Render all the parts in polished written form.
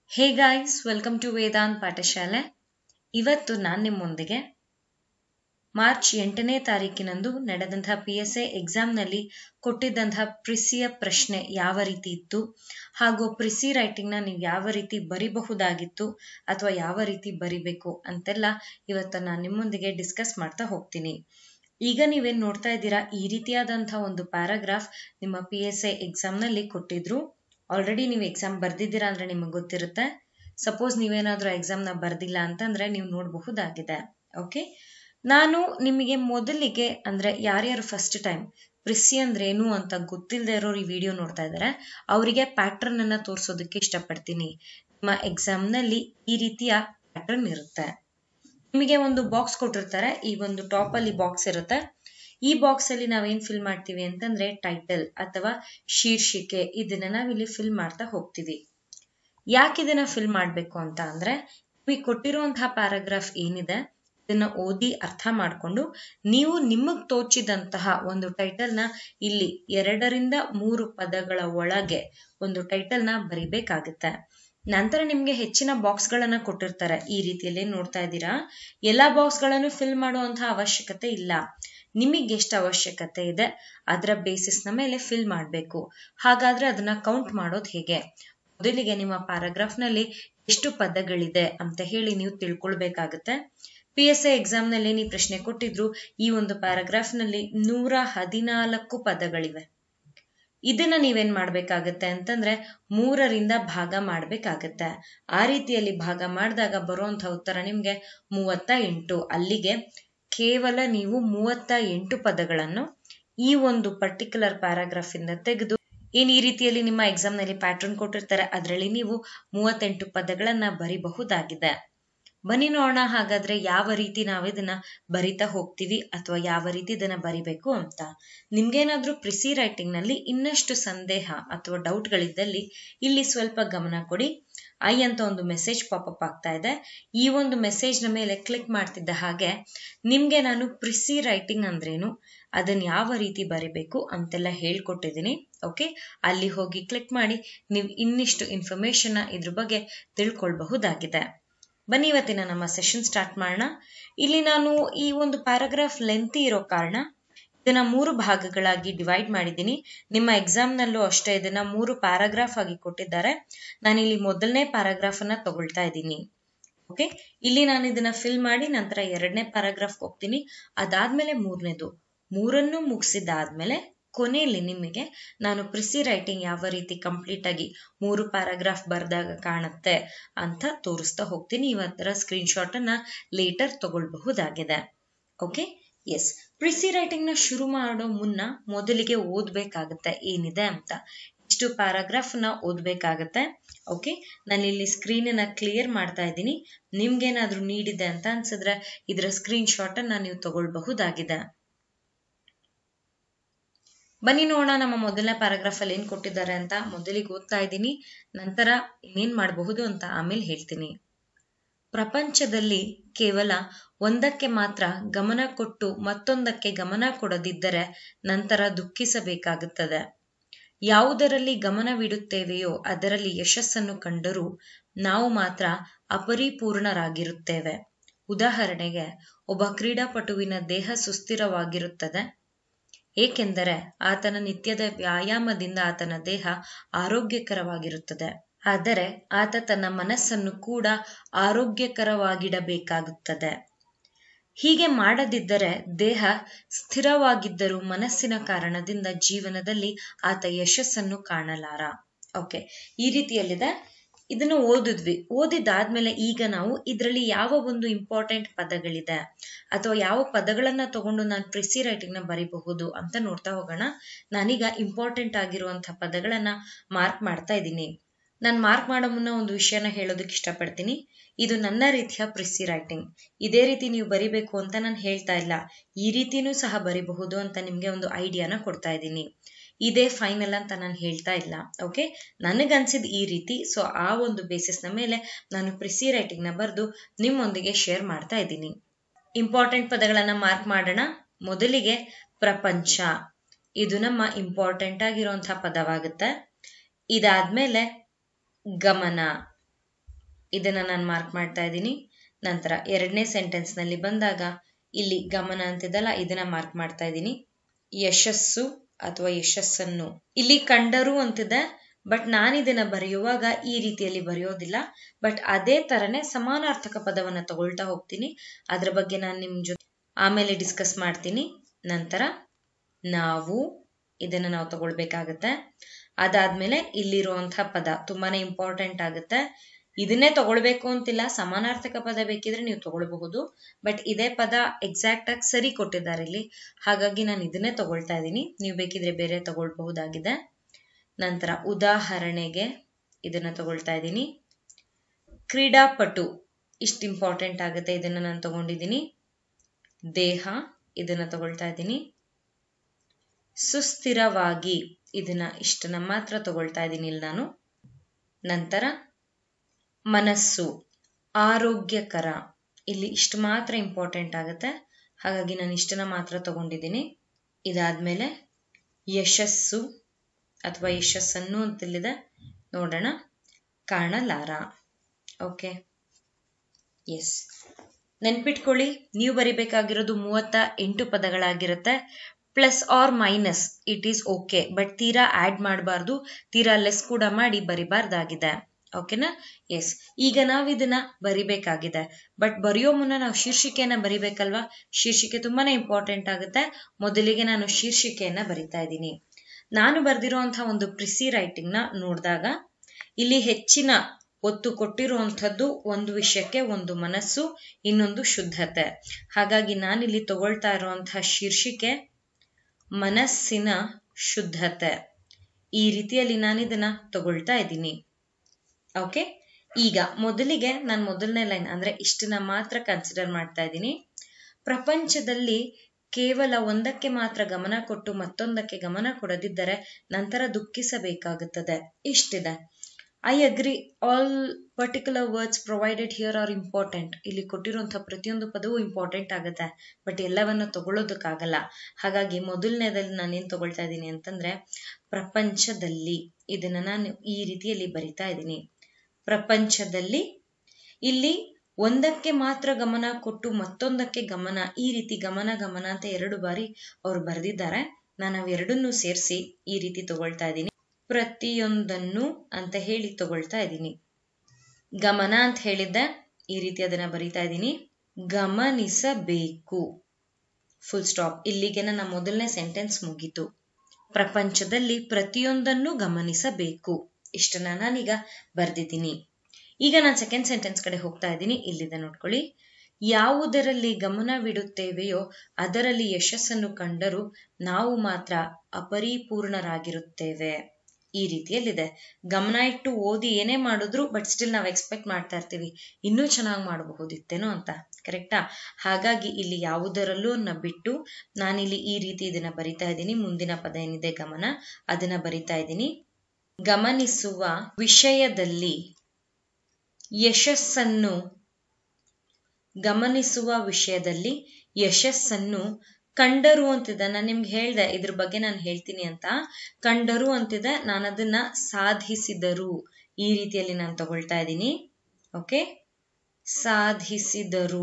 Hey guys, welcome to Vedant ಪಾಠಶಾಲೆ. ಇವತ್ತು ನಾನು ನಿಮ್ಮೊಂದಿಗೆ ಮಾರ್ಚ್ 8ನೇ ತಾರೀಕಿನಂದು ನಡೆದಂತಹ PSA ಎಕ್ಸಾಮ್ನಲ್ಲಿ ಕೊಟ್ಟಿದ್ದಂತಹ ಪ್ರಿಸಿಯ ಪ್ರಶ್ನೆ ಯಾವ ರೀತಿ ಇತ್ತು, ಹಾಗೂ ಪ್ರಿಸಿ ರೈಟಿಂಗ್ನ ನೀವು ಯಾವ ರೀತಿ ಬರಿಬಹುದಾಗಿತ್ತು ಅಥವಾ ಯಾವ ರೀತಿ ಬರಿಬೇಕು ಅಂತೆಲ್ಲ ಇವತ್ತು ನಾನು ನಿಮ್ಮೊಂದಿಗೆ ಡಿಸ್ಕಸ್ ಮಾಡ್ತಾ ಹೋಗ್ತೀನಿ. ಈಗ ನೀವೇನು ನೋಡ್ತಾ ಇದ್ದೀರಾ, ಈ ರೀತಿಯಾದಂತಹ ಒಂದು ಪ್ಯಾರಾಗ್ರಾಫ್ ನಿಮ್ಮ PSA ಎಕ್ಸಾಮ್ನಲ್ಲಿ ಕೊಟ್ಟಿದ್ರು. ಆಲ್ರೆಡಿ ನೀವು ಎಕ್ಸಾಮ್ ಬರ್ದಿದ್ದೀರಾ ಅಂದ್ರೆ ನಿಮಗೆ ಗೊತ್ತಿರುತ್ತೆ. ಸಪೋಸ್ ನೀವೇನಾದ್ರೂ ಎಕ್ಸಾಮ್ನ ಬರ್ದಿಲ್ಲ ಅಂತಂದ್ರೆ ನೀವು ನೋಡಬಹುದಾಗಿದೆ. ಓಕೆ, ನಾನು ನಿಮಗೆ ಮೊದಲಿಗೆ ಅಂದ್ರೆ ಯಾರ್ಯಾರು ಫಸ್ಟ್ ಟೈಮ್ ಪ್ರಿಸಿ ಅಂದ್ರೆ ಏನು ಅಂತ ಗೊತ್ತಿಲ್ಲದೆ ಇರೋರು ಈ ವಿಡಿಯೋ ನೋಡ್ತಾ ಇದ್ದಾರೆ, ಅವರಿಗೆ ಪ್ಯಾಟರ್ನ್ ಅನ್ನ ತೋರಿಸೋದಕ್ಕೆ ಇಷ್ಟಪಡ್ತೀನಿ. ನಿಮ್ಮ ಎಕ್ಸಾಮ್ನಲ್ಲಿ ಈ ರೀತಿಯ ಪ್ಯಾಟರ್ನ್ ಇರುತ್ತೆ. ನಿಮಗೆ ಒಂದು ಬಾಕ್ಸ್ ಕೊಟ್ಟಿರ್ತಾರೆ, ಈ ಒಂದು ಟಾಪ್ ಅಲ್ಲಿ ಬಾಕ್ಸ್ ಇರುತ್ತೆ. ಈ ಬಾಕ್ಸ್ ಅಲ್ಲಿ ನಾವೇನ್ ಫಿಲ್ ಮಾಡ್ತೀವಿ ಅಂತಂದ್ರೆ ಟೈಟಲ್ ಅಥವಾ ಶೀರ್ಷಿಕೆ, ಇದನ್ನ ನಾವಿಲ್ಲಿ ಫಿಲ್ ಮಾಡ್ತಾ ಹೋಗ್ತೀವಿ. ಯಾಕೆ ಇದನ್ನ ಫಿಲ್ ಮಾಡ್ಬೇಕು ಅಂತ ಅಂದ್ರೆ, ನಿಮಗೆ ಕೊಟ್ಟಿರುವಂತಹ ಪ್ಯಾರಾಗ್ರಾಫ್ ಏನಿದೆ ಇದನ್ನ ಓದಿ ಅರ್ಥ ಮಾಡ್ಕೊಂಡು ನೀವು ನಿಮಗ್ ತೋಚಿದಂತಹ ಒಂದು ಟೈಟಲ್ ನ ಇಲ್ಲಿ 2ರಿಂದ 3 ಪದಗಳ ಒಳಗೆ ಒಂದು ಟೈಟಲ್ ನ ಬರಿಬೇಕಾಗುತ್ತೆ. ನಂತರ ನಿಮ್ಗೆ ಹೆಚ್ಚಿನ ಬಾಕ್ಸ್ ಗಳನ್ನ ಕೊಟ್ಟಿರ್ತಾರೆ. ಈ ರೀತಿಯಲ್ಲಿ ನೋಡ್ತಾ ಇದ್ದೀರಾ, ಎಲ್ಲಾ ಬಾಕ್ಸ್ ಗಳನ್ನು ಫಿಲ್ ಮಾಡುವಂತಹ ಅವಶ್ಯಕತೆ ಇಲ್ಲ. ನಿಮಗೆ ಎಷ್ಟು ಅವಶ್ಯಕತೆ ಇದೆ ಅದರ ಬೇಸಿಸ್ ನ ಮೇಲೆ ಫಿಲ್ ಮಾಡಬೇಕು. ಹಾಗಾದ್ರೆ ಅದನ್ನ ಕೌಂಟ್ ಮಾಡೋದು ಹೇಗೆ? ಮೊದಲಿಗೆ ನಿಮ್ಮ ಪ್ಯಾರಾಗ್ರಾಫ್ ನಲ್ಲಿ ಎಷ್ಟು ಪದಗಳಿದೆ ಅಂತ ಹೇಳಿ ನೀವು ತಿಳ್ಕೊಳ್ಬೇಕಾಗತ್ತೆ. PSA ಎಕ್ಸಾಮ್ ನಲ್ಲಿ ನೀವು ಪ್ರಶ್ನೆ ಕೊಟ್ಟಿದ್ರು, ಈ ಒಂದು ಪ್ಯಾರಾಗ್ರಾಫ್ ನಲ್ಲಿ 114 ಪದಗಳಿವೆ. ಇದನ್ನ ನೀವೇನ್ ಮಾಡ್ಬೇಕಾಗತ್ತೆ ಅಂತಂದ್ರೆ 3ರಿಂದ ಭಾಗ ಮಾಡ್ಬೇಕಾಗತ್ತೆ. ಆ ರೀತಿಯಲ್ಲಿ ಭಾಗ ಮಾಡಿದಾಗ ಬರುವಂತಹ ಉತ್ತರ ನಿಮ್ಗೆ 38. ಅಲ್ಲಿಗೆ ಕೇವಲ ನೀವು 38 ಪದಗಳನ್ನು ಈ ಒಂದು ಪರ್ಟಿಕ್ಯುಲರ್ ಪ್ಯಾರಾಗ್ರಾಫ್ ಇಂದ ತೆಗೆದು ಏನ್ ಈ ರೀತಿಯಲ್ಲಿ ನಿಮ್ಮ ಎಕ್ಸಾಮ್ ನಲ್ಲಿ ಪ್ಯಾಟರ್ನ್ ಕೊಟ್ಟಿರ್ತಾರೆ, ಅದರಲ್ಲಿ ನೀವು 38 ಪದಗಳನ್ನ ಬರಿಬಹುದಾಗಿದೆ. ಬನ್ನಿ ನೋಡೋಣ ಹಾಗಾದ್ರೆ ಯಾವ ರೀತಿ ನಾವು ಇದನ್ನ ಬರಿತಾ ಹೋಗ್ತೀವಿ ಅಥವಾ ಯಾವ ರೀತಿ ಇದನ್ನ ಬರಿಬೇಕು ಅಂತ. ನಿಮ್ಗೇನಾದ್ರೂ ಪ್ರಿಸಿ ರೈಟಿಂಗ್ ನಲ್ಲಿ ಇನ್ನಷ್ಟು ಸಂದೇಹ ಅಥವಾ ಡೌಟ್ ಗಳಿದ್ದಲ್ಲಿ ಇಲ್ಲಿ ಸ್ವಲ್ಪ ಗಮನ ಕೊಡಿ. ಐ ಅಂತ ಒಂದು ಮೆಸೇಜ್ ಪಾಪಪ್ ಆಗ್ತಾ ಇದೆ. ಈ ಒಂದು ಮೆಸೇಜ್ ನ ಮೇಲೆ ಕ್ಲಿಕ್ ಮಾಡ್ತಿದ್ದ ಹಾಗೆ ನಿಮ್ಗೆ ನಾನು ಪ್ರಿಸಿ ರೈಟಿಂಗ್ ಅಂದ್ರೇನು, ಅದನ್ನ ಯಾವ ರೀತಿ ಬರಿಬೇಕು ಅಂತೆಲ್ಲ ಹೇಳ್ಕೊಟ್ಟಿದ್ದೀನಿ. ಓಕೆ, ಅಲ್ಲಿ ಹೋಗಿ ಕ್ಲಿಕ್ ಮಾಡಿ ನೀವು ಇನ್ನಿಷ್ಟು ಇನ್ಫಾರ್ಮೇಶನ್ ಇದ್ರ ಬಗ್ಗೆ ತಿಳ್ಕೊಳ್ಬಹುದಾಗಿದೆ. ಬನ್ನಿ ಇವತ್ತಿನ ನಮ್ಮ ಸೆಷನ್ ಸ್ಟಾರ್ಟ್ ಮಾಡೋಣ. ಇಲ್ಲಿ ನಾನು ಈ ಒಂದು ಪ್ಯಾರಾಗ್ರಾಫ್ ಲೆಂತಿ ಇರೋ ಕಾರಣ ಇದನ್ನ 3 ಭಾಗಗಳಾಗಿ ಡಿವೈಡ್ ಮಾಡಿದ್ದೀನಿ. ನಿಮ್ಮ ಎಕ್ಸಾಮ್ ನಲ್ಲೂ ಅಷ್ಟೇ ಇದನ್ನ 3 ಪ್ಯಾರಾಗ್ರಾಫ್ ಆಗಿ ಕೊಟ್ಟಿದ್ದಾರೆ. ನಾನಿಲ್ಲಿ ಮೊದಲನೇ ಪ್ಯಾರಾಗ್ರಾಫ್ ಅನ್ನ ತಗೊಳ್ತಾ ಇದ್ದೀನಿ. ಓಕೆ, ಇಲ್ಲಿ ನಾನು ಇದನ್ನ ಫಿಲ್ ಮಾಡಿ ನಂತರ 2ನೇ ಪ್ಯಾರಾಗ್ರಾಫ್ ಹೋಗ್ತೀನಿ. ಅದಾದ್ಮೇಲೆ 3ನೇದು. 3ನ್ನು ಮುಗಿಸಿದಾದ್ಮೇಲೆ ಕೊನೆಯಲ್ಲಿ ನಿಮಗೆ ನಾನು ಪ್ರಿಸಿ ರೈಟಿಂಗ್ ಯಾವ ರೀತಿ ಕಂಪ್ಲೀಟ್ ಆಗಿ 3 ಪ್ಯಾರಾಗ್ರಾಫ್ ಬರ್ದಾಗ ಕಾಣುತ್ತೆ ಅಂತ ತೋರಿಸ್ತಾ ಹೋಗ್ತೀನಿ. ಇವತ್ತರ ಸ್ಕ್ರೀನ್ ಶಾಟ್ ಅನ್ನ ಲೇಟರ್ ತಗೊಳ್ಬಹುದಾಗಿದೆ. ಓಕೆ, ಎಸ್, ಪ್ರಿಸಿ ರೈಟಿಂಗ್ ನ ಶುರು ಮಾಡೋ ಮುನ್ನ ಮೊದಲಿಗೆ ಓದ್ಬೇಕಾಗತ್ತೆ ಏನಿದೆ ಅಂತ. ಇಷ್ಟು ಪ್ಯಾರಾಗ್ರಾಫ್ ನ ಓದ್ಬೇಕಾಗತ್ತೆ. ಓಕೆ, ನಾನು ಇಲ್ಲಿ ಸ್ಕ್ರೀನ್ ನ ಕ್ಲಿಯರ್ ಮಾಡ್ತಾ ಇದ್ದೀನಿ. ನಿಮ್ಗೇನಾದ್ರೂ ನೀಡಿದೆ ಅಂತ ಅನ್ಸಿದ್ರೆ ಇದರ ಸ್ಕ್ರೀನ್ ಶಾಟ್ ಅನ್ನ ನೀವು ತಗೊಳ್ಬಹುದಾಗಿದೆ. ಬನ್ನಿ ನೋಡೋಣ ನಮ್ಮ ಮೊದಲನೇ ಪ್ಯಾರಾಗ್ರಾಫ್ ಅಲ್ಲಿ ಏನ್ ಕೊಟ್ಟಿದ್ದಾರೆ ಅಂತ. ಮೊದಲಿಗೆ ಓದ್ತಾ ಇದ್ದೀನಿ, ನಂತರ ಏನೇನ್ ಮಾಡಬಹುದು ಅಂತ ಆಮೇಲೆ ಹೇಳ್ತೀನಿ. ಪ್ರಪಂಚದಲ್ಲಿ ಕೇವಲ ಒಂದಕ್ಕೆ ಮಾತ್ರ ಗಮನ ಕೊಟ್ಟು ಮತ್ತೊಂದಕ್ಕೆ ಗಮನ ಕೊಡದಿದ್ದರೆ ನಂತರ ದುಃಖಿಸಬೇಕಾಗುತ್ತದೆ. ಯಾವುದರಲ್ಲಿ ಗಮನವಿಡುತ್ತೇವೆಯೋ ಅದರಲ್ಲಿ ಯಶಸ್ಸನ್ನು ಕಂಡರೂ ನಾವು ಮಾತ್ರ ಅಪರಿಪೂರ್ಣರಾಗಿರುತ್ತೇವೆ. ಉದಾಹರಣೆಗೆ, ಒಬ್ಬ ಕ್ರೀಡಾಪಟುವಿನ ದೇಹ ಸುಸ್ಥಿರವಾಗಿರುತ್ತದೆ ಏಕೆಂದರೆ ಆತನ ನಿತ್ಯದ ವ್ಯಾಯಾಮದಿಂದ ಆತನ ದೇಹ ಆರೋಗ್ಯಕರವಾಗಿರುತ್ತದೆ. ಆದರೆ ಆತ ತನ್ನ ಮನಸ್ಸನ್ನು ಕೂಡ ಆರೋಗ್ಯಕರವಾಗಿಡಬೇಕಾಗುತ್ತದೆ. ಹೀಗೆ ಮಾಡದಿದ್ದರೆ ದೇಹ ಸ್ಥಿರವಾಗಿದ್ದರೂ ಮನಸ್ಸಿನ ಕಾರಣದಿಂದ ಜೀವನದಲ್ಲಿ ಆತ ಯಶಸ್ಸನ್ನು ಕಾಣಲಾರ. ಓಕೆ, ಈ ರೀತಿಯಲ್ಲಿದೆ. ಇದನ್ನು ಓದಿದಾದ್ಮೇಲೆ ಈಗ ನಾವು ಇದರಲ್ಲಿ ಯಾವ ಒಂದು ಇಂಪಾರ್ಟೆಂಟ್ ಪದಗಳಿದೆ ಅಥವಾ ಯಾವ ಪದಗಳನ್ನ ತಗೊಂಡು ನಾನು ಪ್ರಿಸಿ ರೈಟಿಂಗ್ ನ ಬರಿಬಹುದು ಅಂತ ನೋಡ್ತಾ ಹೋಗೋಣ. ನಾನೀಗ ಇಂಪಾರ್ಟೆಂಟ್ ಆಗಿರುವಂತಹ ಪದಗಳನ್ನ ಮಾರ್ಕ್ ಮಾಡ್ತಾ ಇದ್ದೀನಿ. ನಾನು ಮಾರ್ಕ್ ಮಾಡೋ ಮುನ್ನ ಒಂದು ವಿಷಯನ ಹೇಳೋದಕ್ಕೆ ಇಷ್ಟಪಡ್ತೀನಿ. ಇದು ನನ್ನ ರೀತಿಯ ಪ್ರಿಸಿ ರೈಟಿಂಗ್. ಇದೇ ರೀತಿ ನೀವು ಬರಿಬೇಕು ಅಂತ ನಾನು ಹೇಳ್ತಾ ಇಲ್ಲ. ಈ ರೀತಿನೂ ಸಹ ಬರಿಬಹುದು ಅಂತ ನಿಮ್ಗೆ ಒಂದು ಐಡಿಯಾನ ಕೊಡ್ತಾ ಇದ್ದೀನಿ. ಇದೇ ಫೈನಲ್ ಅಂತ ನಾನು ಹೇಳ್ತಾ ಇಲ್ಲ. ಓಕೆ, ನನಗನ್ಸಿದ್ ಈ ರೀತಿ. ಸೊ ಆ ಒಂದು ಬೇಸಿಸ್ ನ ಮೇಲೆ ನಾನು ಪ್ರಿಸಿ ರೈಟಿಂಗ್ ನ ಬರೆದು ನಿಮ್ಮೊಂದಿಗೆ ಶೇರ್ ಮಾಡ್ತಾ ಇದ್ದೀನಿ. ಇಂಪಾರ್ಟೆಂಟ್ ಪದಗಳನ್ನ ಮಾರ್ಕ್ ಮಾಡೋಣ. ಮೊದಲಿಗೆ ಪ್ರಪಂಚ, ಇದು ನಮ್ಮ ಇಂಪಾರ್ಟೆಂಟ್ ಆಗಿರುವಂತಹ ಪದವಾಗುತ್ತೆ. ಇದಾದ್ಮೇಲೆ ಗಮನ, ಇದನ್ನ ನಾನು ಮಾರ್ಕ್ ಮಾಡ್ತಾ ಇದ್ದೀನಿ. ನಂತರ ಎರಡನೇ ಸೆಂಟೆನ್ಸ್ ನಲ್ಲಿ ಬಂದಾಗ ಇಲ್ಲಿ ಗಮನ ಅಂತಿದಲ್ಲ, ಇದನ್ನ ಮಾರ್ಕ್ ಮಾಡ್ತಾ ಇದ್ದೀನಿ. ಯಶಸ್ಸು ಅಥವಾ ಯಶಸ್ಸನ್ನು ಇಲ್ಲಿ ಕಂಡರು ಅಂತಿದೆ, ಬಟ್ ನಾನು ಇದನ್ನ ಬರೆಯುವಾಗ ಈ ರೀತಿಯಲ್ಲಿ ಬರೆಯೋದಿಲ್ಲ. ಬಟ್ ಅದೇ ತರನೇ ಸಮಾನಾರ್ಥಕ ಪದವನ್ನ ತಗೊಳ್ತಾ ಹೋಗ್ತೀನಿ. ಅದ್ರ ಬಗ್ಗೆ ನಾನು ನಿಮ್ ಜೊತೆ ಆಮೇಲೆ ಡಿಸ್ಕಸ್ ಮಾಡ್ತೀನಿ. ನಂತರ ನಾವು ಇದನ್ನ ನಾವು ತಗೊಳ್ಬೇಕಾಗತ್ತೆ. ಅದಾದ್ಮೇಲೆ ಇಲ್ಲಿರುವಂತಹ ಪದ ತುಂಬಾನೇ ಇಂಪಾರ್ಟೆಂಟ್ ಆಗುತ್ತೆ. ಇದನ್ನೇ ತಗೊಳ್ಬೇಕು ಅಂತಿಲ್ಲ, ಸಮಾನಾರ್ಥಕ ಪದ ಬೇಕಿದ್ರೆ ನೀವು ತಗೊಳ್ಬಹುದು. ಬಟ್ ಇದೇ ಪದ ಎಕ್ಸಾಕ್ಟ್ ಆಗಿ ಸರಿ ಕೊಟ್ಟಿದ್ದಾರೆ ಇಲ್ಲಿ, ಹಾಗಾಗಿ ನಾನು ಇದನ್ನೇ ತಗೊಳ್ತಾ ಇದ್ದೀನಿ. ನೀವು ಬೇಕಿದ್ರೆ ಬೇರೆ ತಗೊಳ್ಬಹುದಾಗಿದೆ. ನಂತರ ಉದಾಹರಣೆಗೆ ಇದನ್ನ ತಗೊಳ್ತಾ ಇದ್ದೀನಿ. ಕ್ರೀಡಾಪಟು ಇಷ್ಟು ಇಂಪಾರ್ಟೆಂಟ್ ಆಗುತ್ತೆ, ಇದನ್ನ ನಾನು ತಗೊಂಡಿದ್ದೀನಿ. ದೇಹ ಇದನ್ನ ತಗೊಳ್ತಾ ಇದ್ದೀನಿ. ಸುಸ್ಥಿರವಾಗಿ ಇದನ್ನ ಇಷ್ಟನ್ನ ಮಾತ್ರ ತಗೊಳ್ತಾ ಇದ್ದೀನಿ ಇಲ್ಲಿ ನಾನು. ನಂತರ ಮನಸ್ಸು, ಆರೋಗ್ಯಕರ, ಇಲ್ಲಿ ಇಷ್ಟು ಮಾತ್ರ ಇಂಪಾರ್ಟೆಂಟ್ ಆಗುತ್ತೆ, ಹಾಗಾಗಿ ನಾನು ಇಷ್ಟನ್ನ ಮಾತ್ರ ತಗೊಂಡಿದ್ದೀನಿ. ಇದಾದ್ಮೇಲೆ ಯಶಸ್ಸು ಅಥವಾ ಯಶಸ್ಸನ್ನು ಅಂತಲ್ಲಿದೆ, ನೋಡೋಣ. ಕಾಣಲಾರ. ಓಕೆ, ಎಸ್, ನೆನ್ಪಿಟ್ಕೊಳ್ಳಿ, ನೀವು ಬರಿಬೇಕಾಗಿರೋದು 38 ಪದಗಳಾಗಿರುತ್ತೆ. Plus or minus it is okay, but ತೀರಾ ಆಡ್ ಮಾಡಬಾರ್ದು, ತೀರಾ ಲೆಸ್ ಕೂಡ ಮಾಡಿ ಬರಿಬಾರ್ದಾಗಿದೆ. ಓಕೆನಾ? ಎಸ್, ಈಗ ನಾವು ಇದನ್ನ ಬರಿಬೇಕಾಗಿದೆ. ಬಟ್ ಬರೆಯೋ ಮುನ್ನ ನಾವು ಶೀರ್ಷಿಕೆಯನ್ನ ಬರಿಬೇಕಲ್ವಾ? ಶೀರ್ಷಿಕೆ ತುಂಬಾನೇ ಇಂಪಾರ್ಟೆಂಟ್ ಆಗುತ್ತೆ. ಮೊದಲಿಗೆ ನಾನು ಶೀರ್ಷಿಕೆಯನ್ನ ಬರಿತಾ ಇದ್ದೀನಿ. ನಾನು ಬರೆದಿರುವಂತಹ ಒಂದು ಪ್ರಿಸಿ ರೈಟಿಂಗ್ ನ ನೋಡಿದಾಗ ಇಲ್ಲಿ ಹೆಚ್ಚಿನ ಒತ್ತು ಕೊಟ್ಟಿರುವಂಥದ್ದು ಒಂದು ವಿಷಯಕ್ಕೆ, ಒಂದು ಮನಸ್ಸು, ಇನ್ನೊಂದು ಶುದ್ಧತೆ. ಹಾಗಾಗಿ ನಾನಿಲ್ಲಿ ತಗೊಳ್ತಾ ಇರುವಂತಹ ಶೀರ್ಷಿಕೆ ಮನಸ್ಸಿನ ಶುದ್ಧತೆ. ಈ ರೀತಿಯಲ್ಲಿ ನಾನಿದನ್ನ ತಗೊಳ್ತಾ ಇದ್ದೀನಿ. ಓಕೆ, ಈಗ ಮೊದಲಿಗೆ ನಾನು ಮೊದಲನೇ ಲೈನ್ ಅಂದ್ರೆ ಇಷ್ಟನ್ನ ಮಾತ್ರ ಕನ್ಸಿಡರ್ ಮಾಡ್ತಾ ಇದ್ದೀನಿ. ಪ್ರಪಂಚದಲ್ಲಿ ಕೇವಲ ಒಂದಕ್ಕೆ ಮಾತ್ರ ಗಮನ ಕೊಟ್ಟು ಮತ್ತೊಂದಕ್ಕೆ ಗಮನ ಕೊಡದಿದ್ದರೆ ನಂತರ ದುಃಖಿಸಬೇಕಾಗುತ್ತದೆ. ಇಷ್ಟಿದೆ. I agree, all particular words provided here are important. ಇಲ್ಲಿ ಕೊಟ್ಟಿರುವಂತಹ ಪ್ರತಿಯೊಂದು ಪದವೂ ಇಂಪಾರ್ಟೆಂಟ್ ಆಗುತ್ತೆ, ಬಟ್ ಎಲ್ಲವನ್ನು ತಗೊಳ್ಳೋದಕ್ಕಾಗಲ್ಲ. ಹಾಗಾಗಿ ಮೊದಲನೇದಲ್ಲಿ ನಾನೇನ್ ತಗೊಳ್ತಾ ಇದ್ದೀನಿ ಅಂತಂದ್ರೆ ಪ್ರಪಂಚದಲ್ಲಿ, ಇದನ್ನ ನಾನು ಈ ರೀತಿಯಲ್ಲಿ ಬರಿತಾ ಇದ್ದೀನಿ. ಪ್ರಪಂಚದಲ್ಲಿ, ಇಲ್ಲಿ ಒಂದಕ್ಕೆ ಮಾತ್ರ ಗಮನ ಕೊಟ್ಟು ಮತ್ತೊಂದಕ್ಕೆ ಗಮನ, ಈ ರೀತಿ ಗಮನ ಗಮನ ಅಂತ 2 ಬಾರಿ ಅವ್ರು ಬರೆದಿದ್ದಾರೆ. ನಾನು ಅವೆರಡನ್ನೂ ಸೇರಿಸಿ ಈ ರೀತಿ ತಗೊಳ್ತಾ ಇದ್ದೀನಿ. ಪ್ರತಿಯೊಂದನ್ನು ಅಂತ ಹೇಳಿ ತಗೊಳ್ತಾ ಇದ್ದೀನಿ. ಗಮನ ಅಂತ ಹೇಳಿದ್ದೆ, ಈ ರೀತಿ ಅದನ್ನ ಬರಿತಾ ಇದ್ದೀನಿ. ಗಮನಿಸಬೇಕು, ಫುಲ್ ಸ್ಟಾಪ್. ಇಲ್ಲಿಗೆ ನನ್ನ ಮೊದಲನೇ ಸೆಂಟೆನ್ಸ್ ಮುಗೀತು. ಪ್ರಪಂಚದಲ್ಲಿ ಪ್ರತಿಯೊಂದನ್ನು ಗಮನಿಸಬೇಕು, ಇಷ್ಟನ್ನ ನಾನೀಗ ಬರ್ದಿದ್ದೀನಿ. ಈಗ ನಾನು ಸೆಕೆಂಡ್ ಸೆಂಟೆನ್ಸ್ ಕಡೆ ಹೋಗ್ತಾ ಇದ್ದೀನಿ. ಇಲ್ಲಿದೆ ನೋಡ್ಕೊಳ್ಳಿ. ಯಾವುದರಲ್ಲಿ ಗಮನವಿಡುತ್ತೇವೆಯೋ ಅದರಲ್ಲಿ ಯಶಸ್ಸನ್ನು ಕಂಡರೂ ನಾವು ಮಾತ್ರ ಅಪರಿಪೂರ್ಣರಾಗಿರುತ್ತೇವೆ. ಈ ರೀತಿಯಲ್ಲಿದೆ. ಗಮನ ಇಟ್ಟು ಓದಿ ಏನೇ ಮಾಡಿದ್ರು ಬಟ್ ಸ್ಟಿಲ್ ನಾವು ಎಕ್ಸ್ಪೆಕ್ಟ್ ಮಾಡ್ತಾ ಇರ್ತೀವಿ ಇನ್ನೂ ಚೆನ್ನಾಗಿ ಮಾಡಬಹುದಿತ್ತೇನೋ ಅಂತ. ಕರೆಕ್ಟಾ? ಹಾಗಾಗಿ ಇಲ್ಲಿ ಯಾವುದರಲ್ಲೂ ಬಿಟ್ಟು ನಾನಿಲ್ಲಿ ಈ ರೀತಿ ಇದನ್ನ ಬರಿತಾ ಇದ್ದೀನಿ. ಮುಂದಿನ ಪದ ಏನಿದೆ ಗಮನ, ಅದನ್ನ ಬರಿತಾ ಇದ್ದೀನಿ. ಗಮನಿಸುವ ವಿಷಯದಲ್ಲಿ ಯಶಸ್ಸನ್ನು, ಗಮನಿಸುವ ವಿಷಯದಲ್ಲಿ ಯಶಸ್ಸನ್ನು ಕಂಡರು ಅಂತಿದೆ. ನಾನು ನಿಮ್ಗೆ ಹೇಳ್ದೆ ಇದ್ರ ಬಗ್ಗೆ ನಾನು ಹೇಳ್ತೀನಿ ಅಂತ. ಕಂಡರು ಅಂತಿದೆ, ನಾನು ಅದನ್ನ ಸಾಧಿಸಿದರು ಈ ರೀತಿಯಲ್ಲಿ ನಾನು ತಗೊಳ್ತಾ ಇದ್ದೀನಿ. ಓಕೆ, ಸಾಧಿಸಿದರು.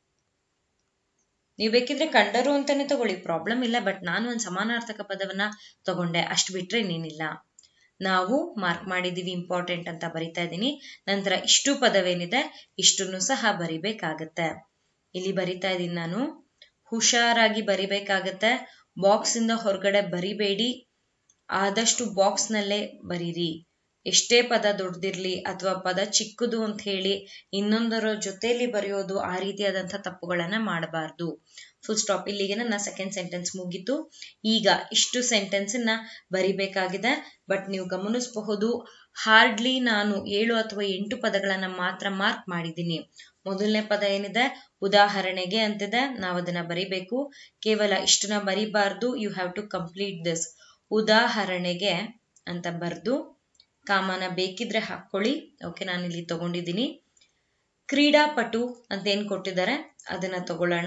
ನೀವು ಬೇಕಿದ್ರೆ ಕಂಡರು ಅಂತಾನೆ ತಗೊಳ್ಳಿ, ಪ್ರಾಬ್ಲಮ್ ಇಲ್ಲ. ಬಟ್ ನಾನು ಒಂದು ಸಮಾನಾರ್ಥಕ ಪದವನ್ನ ತಗೊಂಡೆ, ಅಷ್ಟು ಬಿಟ್ರೆ ಇನ್ನೇನಿಲ್ಲ. ನಾವು ಮಾರ್ಕ್ ಮಾಡಿದೀವಿ ಇಂಪಾರ್ಟೆಂಟ್ ಅಂತ ಬರಿತಾ ಇದ್ದೀನಿ. ನಂತರ ಇಷ್ಟು ಪದವೇನಿದೆ ಇಷ್ಟನ್ನು ಸಹ ಬರಿಬೇಕಾಗತ್ತೆ. ಇಲ್ಲಿ ಬರಿತಾ ಇದ್ದೀನಿ ನಾನು. ಹುಷಾರಾಗಿ ಬರಿಬೇಕಾಗತ್ತೆ. ಬಾಕ್ಸ್ ಇಂದ ಹೊರಗಡೆ ಬರಿಬೇಡಿ, ಆದಷ್ಟು ಬಾಕ್ಸ್ ನಲ್ಲೇ ಬರೀರಿ. ಎಷ್ಟೇ ಪದ ದೊಡ್ಡದಿರ್ಲಿ ಅಥವಾ ಪದ ಚಿಕ್ಕದು ಅಂತ ಹೇಳಿ ಇನ್ನೊಂದರ ಜೊತೆಯಲ್ಲಿ ಬರೆಯೋದು, ಆ ರೀತಿಯಾದಂತಹ ತಪ್ಪುಗಳನ್ನ ಮಾಡಬಾರ್ದು. Full stop. ಇಲ್ಲಿಗೆ ನನ್ನ ಸೆಕೆಂಡ್ ಸೆಂಟೆನ್ಸ್ ಮುಗೀತು. ಈಗ ಇಷ್ಟು ಸೆಂಟೆನ್ಸ್ ನ ಬರಿಬೇಕಾಗಿದೆ. ಬಟ್ ನೀವು ಗಮನಿಸಬಹುದು, ಹಾರ್ಡ್ಲಿ ನಾನು 7 ಅಥವಾ 8 ಪದಗಳನ್ನ ಮಾತ್ರ ಮಾರ್ಕ್ ಮಾಡಿದ್ದೀನಿ. ಮೊದಲನೇ ಪದ ಏನಿದೆ ಉದಾಹರಣೆಗೆ ಅಂತಿದೆ, ನಾವು ಅದನ್ನ ಬರಿಬೇಕು. ಕೇವಲ ಇಷ್ಟನ್ನ ಬರಿಬಾರ್ದು, you have to complete this. ಉದಾಹರಣೆಗೆ ಅಂತ ಬರ್ದು ಕಾಮನ ಬೇಕಿದ್ರೆ ಹಾಕೊಳ್ಳಿ. ಓಕೆ, ನಾನು ಇಲ್ಲಿ ತಗೊಂಡಿದ್ದೀನಿ. ಕ್ರೀಡಾಪಟು ಅಂತ ಏನ್ ಕೊಟ್ಟಿದ್ದಾರೆ ಅದನ್ನ ತಗೊಳ್ಳೋಣ.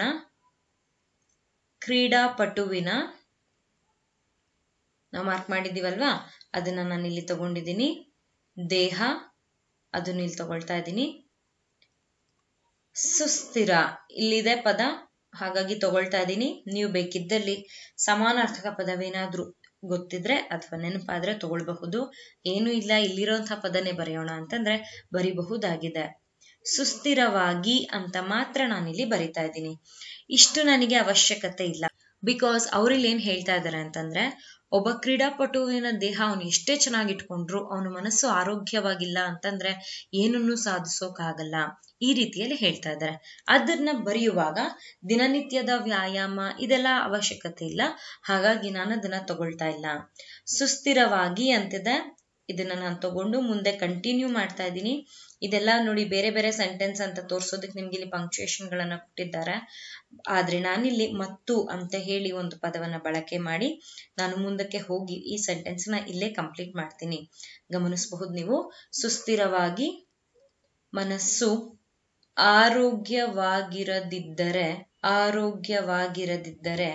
ಕ್ರೀಡಾಪಟುವಿನ ನಾವು ಮಾರ್ಕ್ ಮಾಡಿದ್ದೀವಲ್ವಾ, ಅದನ್ನ ನಾನು ಇಲ್ಲಿ ತಗೊಂಡಿದ್ದೀನಿ. ದೇಹ, ಅದನ್ನ ಇಲ್ಲಿ ತಗೊಳ್ತಾ ಇದ್ದೀನಿ. ಸುಸ್ಥಿರ ಇಲ್ಲಿದೆ ಪದ, ಹಾಗಾಗಿ ತಗೊಳ್ತಾ ಇದ್ದೀನಿ. ನೀವು ಬೇಕಿದ್ದಲ್ಲಿ ಸಮಾನಾರ್ಥಕ ಪದವೇನಾದ್ರೂ ಗೊತ್ತಿದ್ರೆ ಅಥವಾ ನೆನಪಾದ್ರೆ ತಗೊಳ್ಬಹುದು. ಏನು ಇಲ್ಲ, ಇಲ್ಲಿರೋಂಥ ಪದನೇ ಬರೆಯೋಣ ಅಂತಂದ್ರೆ ಬರಿಬಹುದಾಗಿದೆ. ಸುಸ್ಥಿರವಾಗಿ ಅಂತ ಮಾತ್ರ ನಾನಿಲ್ಲಿ ಬರಿತಾ ಇದ್ದೀನಿ. ಇಷ್ಟು ನನಗೆ ಅವಶ್ಯಕತೆ ಇಲ್ಲ. ಬಿಕಾಸ್ ಅವ್ರಲ್ಲಿ ಏನ್ ಹೇಳ್ತಾ ಇದ್ದಾರೆ ಅಂತಂದ್ರೆ, ಒಬ್ಬ ಕ್ರೀಡಾಪಟುವಿನ ದೇಹ ಅವನು ಎಷ್ಟೇ ಚೆನ್ನಾಗಿ ಇಟ್ಕೊಂಡ್ರು ಅವನ ಮನಸ್ಸು ಆರೋಗ್ಯವಾಗಿಲ್ಲ ಅಂತಂದ್ರೆ ಏನನ್ನೂ ಸಾಧಿಸೋಕಾಗಲ್ಲ, ಈ ರೀತಿಯಲ್ಲಿ ಹೇಳ್ತಾ ಇದ್ದಾರೆ. ಅದನ್ನ ಬರೆಯುವಾಗ ದಿನನಿತ್ಯದ ವ್ಯಾಯಾಮ ಇದೆಲ್ಲ ಅವಶ್ಯಕತೆ ಇಲ್ಲ, ಹಾಗಾಗಿ ನಾನು ಅದನ್ನ ತಗೊಳ್ತಾ ಇಲ್ಲ. ಸುಸ್ಥಿರವಾಗಿ ಅಂತಿದೆ, ಇದನ್ನ ನಾನು ತಗೊಂಡು ಮುಂದೆ ಕಂಟಿನ್ಯೂ ಮಾಡ್ತಾ ಇದ್ದೀನಿ. ಇದೆಲ್ಲ ನೋಡಿ ಬೇರೆ ಬೇರೆ ಸೆಂಟೆನ್ಸ್ ಅಂತ ತೋರ್ಸೋದಕ್ಕೆ ನಿಮ್ಗೆ ಇಲ್ಲಿ ಪಂಕ್ಚುಯೇಷನ್ ಗಳನ್ನ ಕೊಟ್ಟಿದ್ದಾರೆ. ಆದ್ರೆ ನಾನಿಲ್ಲಿ ಮತ್ತು ಅಂತ ಹೇಳಿ ಒಂದು ಪದವನ್ನ ಬಳಕೆ ಮಾಡಿ ನಾನು ಮುಂದಕ್ಕೆ ಹೋಗಿ ಈ ಸೆಂಟೆನ್ಸ್ ನ ಇಲ್ಲೇ ಕಂಪ್ಲೀಟ್ ಮಾಡ್ತೀನಿ. ಗಮನಿಸಬಹುದು ನೀವು. ಸುಸ್ಥಿರವಾಗಿ ಮನಸ್ಸು ಆರೋಗ್ಯವಾಗಿರದಿದ್ದರೆ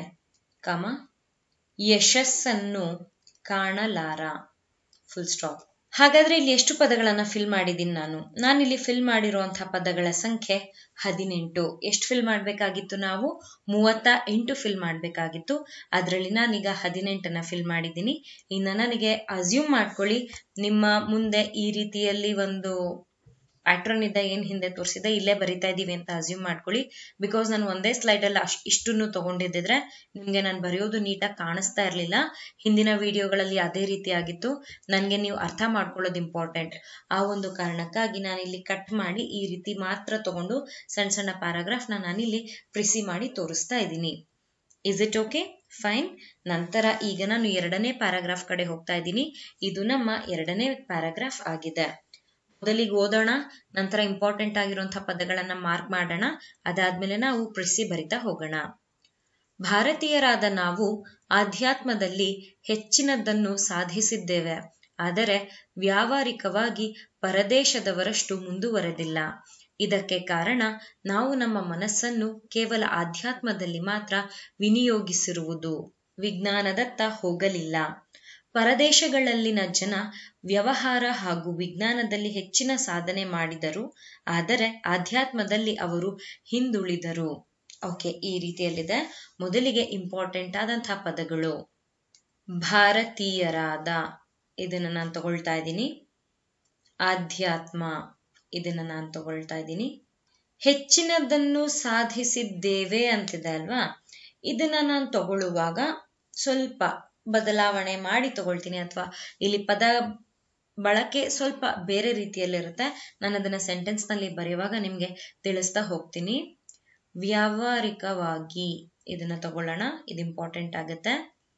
ಯಶಸ್ಸನ್ನು ಕಾಣಲಾರ. Full stop. ಹಾಗಾದ್ರೆ ಇಲ್ಲಿ ಎಷ್ಟು ಪದಗಳನ್ನ ಫಿಲ್ ಮಾಡಿದ್ದೀನಿ ನಾನಿಲ್ಲಿ ಫಿಲ್ ಮಾಡಿರುವಂತಹ ಪದಗಳ ಸಂಖ್ಯೆ 18. ಎಷ್ಟು ಫಿಲ್ ಮಾಡ್ಬೇಕಾಗಿತ್ತು? ನಾವು 38 ಫಿಲ್ ಮಾಡ್ಬೇಕಾಗಿತ್ತು. ಅದರಲ್ಲಿ ನಾನೀಗ 18 ಫಿಲ್ ಮಾಡಿದ್ದೀನಿ. ಇನ್ನು ನನಗೆ ಅಸ್ಯೂಮ್ ಮಾಡ್ಕೊಳ್ಳಿ, ನಿಮ್ಮ ಮುಂದೆ ಈ ರೀತಿಯಲ್ಲಿ ಒಂದು ಪ್ಯಾಟ್ರನ್ ಇದ್ದ ಏನ್ ಹಿಂದೆ ತೋರಿಸಿದೆ ಇಲ್ಲೇ ಬರಿತಾ ಇದೀವಿ ಅಂತ ಅಸ್ಯೂಮ್ ಮಾಡ್ಕೊಳ್ಳಿ. ಬಿಕಾಸ್ ನಾನು ಒಂದೇ ಸ್ಲೈಡ್ ಅಲ್ಲಿ ಇಷ್ಟನ್ನು ತಗೊಂಡಿದ್ದಿದ್ರೆ ನಿಮ್ಗೆ ನಾನು ಬರೆಯೋದು ನೀಟಾಗಿ ಕಾಣಿಸ್ತಾ ಇರ್ಲಿಲ್ಲ. ಹಿಂದಿನ ವಿಡಿಯೋಗಳಲ್ಲಿ ಅದೇ ರೀತಿ ಆಗಿತ್ತು. ನನ್ಗೆ ನೀವು ಅರ್ಥ ಮಾಡ್ಕೊಳ್ಳೋದು ಇಂಪಾರ್ಟೆಂಟ್. ಆ ಒಂದು ಕಾರಣಕ್ಕಾಗಿ ನಾನು ಇಲ್ಲಿ ಕಟ್ ಮಾಡಿ ಈ ರೀತಿ ಮಾತ್ರ ತಗೊಂಡು ಸಣ್ಣ ಸಣ್ಣ ಪ್ಯಾರಾಗ್ರಾಫ್ ನಾನಿಲ್ಲಿ ಪ್ರಿಸಿ ಮಾಡಿ ತೋರಿಸ್ತಾ ಇದ್ದೀನಿ. Is it okay? ಫೈನ್. ನಂತರ ಈಗ ನಾನು 2ನೇ ಪ್ಯಾರಾಗ್ರಾಫ್ ಕಡೆ ಹೋಗ್ತಾ ಇದ್ದೀನಿ. ಇದು ನಮ್ಮ 2ನೇ ಪ್ಯಾರಾಗ್ರಾಫ್ ಆಗಿದೆ. ಮೊದಲಿಗೆ ಓದೋಣ, ನಂತರ ಇಂಪಾರ್ಟೆಂಟ್ ಆಗಿರುವಂತಹ ಪದಗಳನ್ನ ಮಾರ್ಕ್ ಮಾಡೋಣ. ಅದಾದ್ಮೇಲೆ ನಾವು ಪ್ರಿಸಿ ಬರಿತಾ ಹೋಗೋಣ. ಭಾರತೀಯರಾದ ನಾವು ಆಧ್ಯಾತ್ಮದಲ್ಲಿ ಹೆಚ್ಚಿನದನ್ನು ಸಾಧಿಸಿದ್ದೇವೆ, ಆದರೆ ವ್ಯಾವಹಾರಿಕವಾಗಿ ಪರದೇಶದವರಷ್ಟು ಮುಂದುವರೆದಿಲ್ಲ. ಇದಕ್ಕೆ ಕಾರಣ ನಾವು ನಮ್ಮ ಮನಸ್ಸನ್ನು ಕೇವಲ ಆಧ್ಯಾತ್ಮದಲ್ಲಿ ಮಾತ್ರ ವಿನಿಯೋಗಿಸಿರುವುದು, ವಿಜ್ಞಾನದತ್ತ ಹೋಗಲಿಲ್ಲ. ಪರದೇಶಗಳಲ್ಲಿನ ಜನ ವ್ಯವಹಾರ ಹಾಗೂ ವಿಜ್ಞಾನದಲ್ಲಿ ಹೆಚ್ಚಿನ ಸಾಧನೆ ಮಾಡಿದರು, ಆದರೆ ಆಧ್ಯಾತ್ಮದಲ್ಲಿ ಅವರು ಹಿಂದುಳಿದರು. ಓಕೆ, ಈ ರೀತಿಯಲ್ಲಿದೆ. ಮೊದಲಿಗೆ ಇಂಪಾರ್ಟೆಂಟ್ ಆದಂತಹ ಪದಗಳು. ಭಾರತೀಯರಾದ, ಇದನ್ನ ನಾನು ತಗೊಳ್ತಾ ಇದ್ದೀನಿ. ಆಧ್ಯಾತ್ಮ, ಇದನ್ನ ನಾನು ತಗೊಳ್ತಾ ಇದ್ದೀನಿ. ಹೆಚ್ಚಿನದನ್ನು ಸಾಧಿಸಿದ್ದೇವೆ ಅಂತಿದೆ ಅಲ್ವಾ, ಇದನ್ನ ನಾನು ತಗೊಳ್ಳುವಾಗ ಸ್ವಲ್ಪ ಬದಲಾವಣೆ ಮಾಡಿ ತಗೊಳ್ತೀನಿ, ಅಥವಾ ಇಲ್ಲಿ ಪದ ಬಳಕೆ ಸ್ವಲ್ಪ ಬೇರೆ ರೀತಿಯಲ್ಲಿರುತ್ತೆ. ನಾನು ಅದನ್ನ ಸೆಂಟೆನ್ಸ್ ನಲ್ಲಿ ಬರೆಯುವಾಗ ನಿಮ್ಗೆ ತಿಳಿಸ್ತಾ ಹೋಗ್ತೀನಿ. ವ್ಯಾವಹಾರಿಕವಾಗಿ ಇದನ್ನ ತಗೊಳ್ಳೋಣ, ಇದು ಇಂಪಾರ್ಟೆಂಟ್ ಆಗುತ್ತೆ.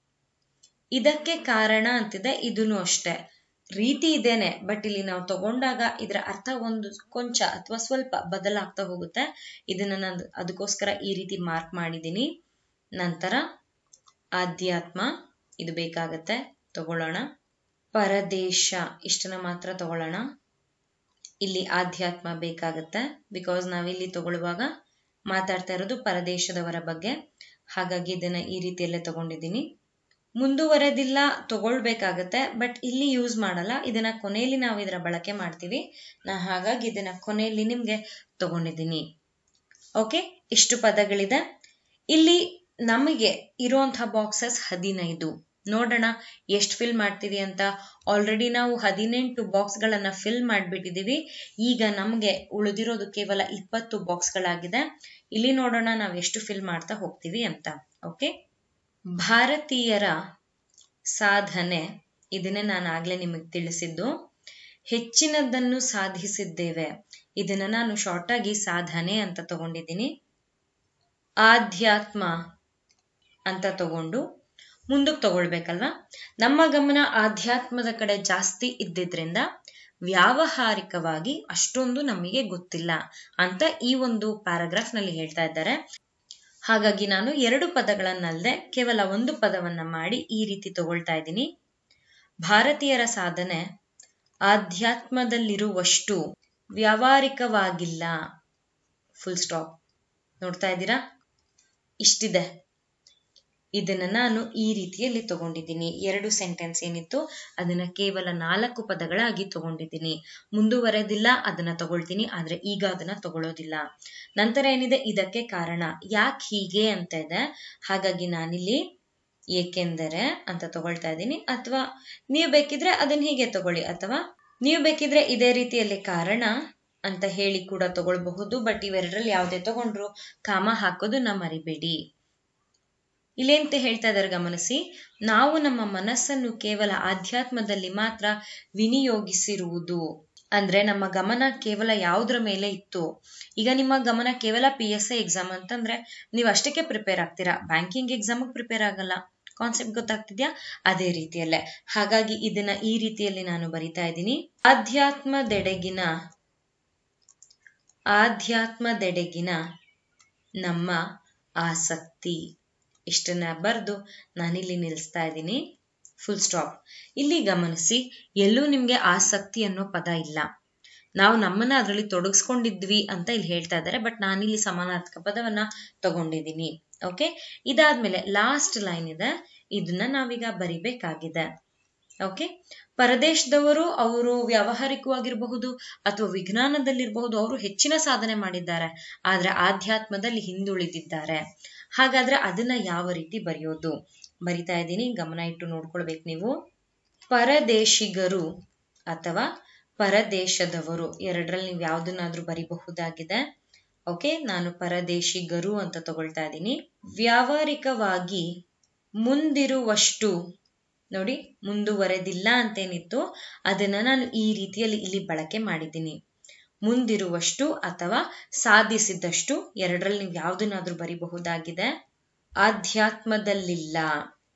ಇದಕ್ಕೆ ಕಾರಣ ಅಂತಿದೆ, ಇದನ್ನು ಅಷ್ಟೇ ರೀತಿ ಇದೇನೆ, ಬಟ್ ಇಲ್ಲಿ ನಾವು ತಗೊಂಡಾಗ ಇದರ ಅರ್ಥ ಒಂದು ಕೊಂಚ ಅಥವಾ ಸ್ವಲ್ಪ ಬದಲಾಗ್ತಾ ಹೋಗುತ್ತೆ. ಇದನ್ನ ನಾನು ಅದಕ್ಕೋಸ್ಕರ ಈ ರೀತಿ ಮಾರ್ಕ್ ಮಾಡಿದ್ದೀನಿ. ನಂತರ ಆಧ್ಯಾತ್ಮ, ಇದು ಬೇಕಾಗತ್ತೆ, ತಗೊಳ್ಳೋಣ. ಪರದೇಶ, ಇಷ್ಟನ್ನ ಮಾತ್ರ ತಗೊಳ್ಳೋಣ. ಇಲ್ಲಿ ಆಧ್ಯಾತ್ಮ ಬೇಕಾಗತ್ತೆ, ಬಿಕಾಸ್ ನಾವಿಲ್ಲಿ ತಗೊಳ್ಳುವಾಗ ಮಾತಾಡ್ತಾ ಇರೋದು ಪರದೇಶದವರ ಬಗ್ಗೆ, ಹಾಗಾಗಿ ಇದನ್ನ ಈ ರೀತಿಯಲ್ಲೇ ತಗೊಂಡಿದ್ದೀನಿ. ಮುಂದುವರೆದಿಲ್ಲ ತಗೊಳ್ಬೇಕಾಗತ್ತೆ, ಬಟ್ ಇಲ್ಲಿ ಯೂಸ್ ಮಾಡಲ್ಲ, ಇದನ್ನ ಕೊನೆಯಲ್ಲಿ ನಾವು ಇದರ ಬಳಕೆ ಮಾಡ್ತೀವಿ. ಹಾಗಾಗಿ ಇದನ್ನ ಕೊನೆಯಲ್ಲಿ ನಿಮ್ಗೆ ತಗೊಂಡಿದ್ದೀನಿ. ಓಕೆ, ಇಷ್ಟು ಪದಗಳಿದೆ. ಇಲ್ಲಿ ನಮಗೆ ಇರುವಂತಹ ಬಾಕ್ಸಸ್ 15. ನೋಡೋಣ ಎಷ್ಟು ಫಿಲ್ ಮಾಡ್ತೀವಿ ಅಂತ. ಆಲ್ರೆಡಿ ನಾವು 18 ಬಾಕ್ಸ್ ಗಳನ್ನ ಫಿಲ್ ಮಾಡ್ಬಿಟ್ಟಿದೀವಿ. ಈಗ ನಮ್ಗೆ ಉಳಿದಿರೋದು ಕೇವಲ 20 ಬಾಕ್ಸ್ ಗಳಾಗಿದೆ. ಇಲ್ಲಿ ನೋಡೋಣ ನಾವು ಎಷ್ಟು ಫಿಲ್ ಮಾಡ್ತಾ ಹೋಗ್ತೀವಿ ಅಂತ. ಓಕೆ, ಭಾರತೀಯರ ಸಾಧನೆ, ಇದನ್ನೇ ನಾನು ಆಗ್ಲೇ ನಿಮಗೆ ತಿಳಿಸಿದ್ದು. ಹೆಚ್ಚಿನದನ್ನು ಸಾಧಿಸಿದ್ದೇವೆ, ಇದನ್ನ ನಾನು ಶಾರ್ಟ್ ಆಗಿ ಸಾಧನೆ ಅಂತ ತಗೊಂಡಿದ್ದೀನಿ. ಆಧ್ಯಾತ್ಮ ಅಂತ ತಗೊಂಡು ಮುಂದಕ್ಕೆ ತಗೊಳ್ಬೇಕಲ್ವಾ. ನಮ್ಮ ಗಮನ ಆಧ್ಯಾತ್ಮದ ಕಡೆ ಜಾಸ್ತಿ ಇದ್ದಿದ್ರಿಂದ ವ್ಯಾವಹಾರಿಕವಾಗಿ ಅಷ್ಟೊಂದು ನಮಗೆ ಗೊತ್ತಿಲ್ಲ ಅಂತ ಈ ಒಂದು ಪ್ಯಾರಾಗ್ರಾಫ್ ನಲ್ಲಿ ಹೇಳ್ತಾ ಇದ್ದಾರೆ. ಹಾಗಾಗಿ ನಾನು 2 ಪದಗಳನ್ನಲ್ಲದೆ ಕೇವಲ ಒಂದು ಪದವನ್ನ ಮಾಡಿ ಈ ರೀತಿ ತಗೊಳ್ತಾ ಇದ್ದೀನಿ. ಭಾರತೀಯರ ಸಾಧನೆ ಆಧ್ಯಾತ್ಮದಲ್ಲಿರುವಷ್ಟು ವ್ಯಾವಹಾರಿಕವಾಗಿಲ್ಲ. Full stop. ನೋಡ್ತಾ ಇದ್ದೀರಾ, ಇಷ್ಟಿದೆ. ಇದನ್ನ ನಾನು ಈ ರೀತಿಯಲ್ಲಿ ತಗೊಂಡಿದ್ದೀನಿ. 2 ಸೆಂಟೆನ್ಸ್ ಏನಿತ್ತು ಅದನ್ನ ಕೇವಲ 4 ಪದಗಳಾಗಿ ತಗೊಂಡಿದ್ದೀನಿ. ಮುಂದುವರೆದಿಲ್ಲ, ಅದನ್ನ ತಗೊಳ್ತೀನಿ, ಆದ್ರೆ ಈಗ ಅದನ್ನ ತಗೊಳ್ಳೋದಿಲ್ಲ. ನಂತರ ಏನಿದೆ, ಇದಕ್ಕೆ ಕಾರಣ, ಯಾಕೆ ಹೀಗೆ ಅಂತ ಇದೆ. ಹಾಗಾಗಿ ನಾನಿಲ್ಲಿ ಏಕೆಂದರೆ ಅಂತ ತಗೊಳ್ತಾ ಇದ್ದೀನಿ. ಅಥವಾ ನೀವು ಬೇಕಿದ್ರೆ ಅದನ್ನ ಹೀಗೆ ತಗೊಳ್ಳಿ, ಅಥವಾ ನೀವು ಬೇಕಿದ್ರೆ ಇದೇ ರೀತಿಯಲ್ಲಿ ಕಾರಣ ಅಂತ ಹೇಳಿ ಕೂಡ ತಗೊಳ್ಬಹುದು. ಬಟ್ ಇವೆರಡರಲ್ಲಿ ಯಾವುದೇ ತಗೊಂಡ್ರು ಕಾಮ ಹಾಕೋದನ್ನ ಮರಿಬೇಡಿ. ಇಲ್ಲೇಂತ ಹೇಳ್ತಾ ಇದ್ದಾರೆ ಗಮನಿಸಿ, ನಾವು ನಮ್ಮ ಮನಸ್ಸನ್ನು ಕೇವಲ ಆಧ್ಯಾತ್ಮದಲ್ಲಿ ಮಾತ್ರ ವಿನಿಯೋಗಿಸಿರುವುದು. ಅಂದ್ರೆ ನಮ್ಮ ಗಮನ ಕೇವಲ ಯಾವುದ್ರ ಮೇಲೆ ಇತ್ತು. ಈಗ ನಿಮ್ಮ ಗಮನ ಕೇವಲ PSI ಎಕ್ಸಾಮ್ ಅಂತಂದ್ರೆ ನೀವು ಅಷ್ಟಕ್ಕೆ ಪ್ರಿಪೇರ್ ಆಗ್ತೀರಾ, ಬ್ಯಾಂಕಿಂಗ್ ಎಕ್ಸಾಮ್ ಪ್ರಿಪೇರ್ ಆಗಲ್ಲ. ಕಾನ್ಸೆಪ್ಟ್ ಗೊತ್ತಾಗ್ತಿದ್ಯಾ? ಅದೇ ರೀತಿಯಲ್ಲೇ. ಹಾಗಾಗಿ ಇದನ್ನ ಈ ರೀತಿಯಲ್ಲಿ ನಾನು ಬರಿತಾ ಇದ್ದೀನಿ. ಆಧ್ಯಾತ್ಮದೆಡೆಗಿನ ನಮ್ಮ ಆಸಕ್ತಿ. ಇಷ್ಟನ್ನ ಬರೆದು ನಾನಿಲ್ಲಿ ನಿಲ್ಲಿಸ್ತಾ ಇದ್ದೀನಿ. Full stop. ಇಲ್ಲಿ ಗಮನಿಸಿ, ಎಲ್ಲೂ ನಿಮ್ಗೆ ಆಸಕ್ತಿ ಅನ್ನೋ ಪದ ಇಲ್ಲ. ನಾವು ನಮ್ಮನ್ನ ಅದರಲ್ಲಿ ತೊಡಗಿಸ್ಕೊಂಡಿದ್ವಿ ಅಂತ ಇಲ್ಲಿ ಹೇಳ್ತಾ ಇದ್ದಾರೆ. ಬಟ್ ನಾನಿಲ್ಲಿ ಸಮಾನಾರ್ಥಕ ಪದವನ್ನ ತಗೊಂಡಿದ್ದೀನಿ. ಓಕೆ, ಇದಾದ್ಮೇಲೆ ಲಾಸ್ಟ್ ಲೈನ್ ಇದೆ, ಇದನ್ನ ನಾವೀಗ ಬರಿಬೇಕಾಗಿದೆ. ಓಕೆ, ಪರದೇಶದವರು ಅವರು ವ್ಯಾವಹಾರಿಕವಾಗಿರಬಹುದು ಅಥವಾ ವಿಜ್ಞಾನದಲ್ಲಿರಬಹುದು, ಅವರು ಹೆಚ್ಚಿನ ಸಾಧನೆ ಮಾಡಿದ್ದಾರೆ, ಆದ್ರೆ ಆಧ್ಯಾತ್ಮದಲ್ಲಿ ಹಿಂದುಳಿದಿದ್ದಾರೆ. ಹಾಗಾದ್ರೆ ಅದನ್ನ ಯಾವ ರೀತಿ ಬರೆಯೋದು? ಬರಿತಾ ಇದ್ದೀನಿ, ಗಮನ ಇಟ್ಟು ನೋಡ್ಕೊಳ್ಬೇಕು ನೀವು. ಪರದೇಶಿಗರು ಅಥವಾ ಪರದೇಶದವರು ಎರಡರಲ್ಲಿ ನೀವು ಯಾವ್ದನ್ನಾದ್ರೂ ಬರಿಬಹುದಾಗಿದೆ. ಓಕೆ, ನಾನು ಪರದೇಶಿಗರು ಅಂತ ತಗೊಳ್ತಾ ಇದ್ದೀನಿ. ವ್ಯಾವಹಾರಿಕವಾಗಿ ಮುಂದಿರುವಷ್ಟು, ನೋಡಿ ಮುಂದುವರೆದಿಲ್ಲ ಅಂತೇನಿತ್ತು ಅದನ್ನ ನಾನು ಈ ರೀತಿಯಲ್ಲಿ ಇಲ್ಲಿ ಬಳಕೆ ಮಾಡಿದ್ದೀನಿ. ಮುಂದಿರುವಷ್ಟು ಅಥವಾ ಸಾಧಿಸಿದಷ್ಟು, ಎರಡರಲ್ಲಿ ನೀವು ಯಾವ್ದನ್ನಾದ್ರೂ ಬರಿಬಹುದಾಗಿದೆ. ಆಧ್ಯಾತ್ಮದಲ್ಲಿಲ್ಲ,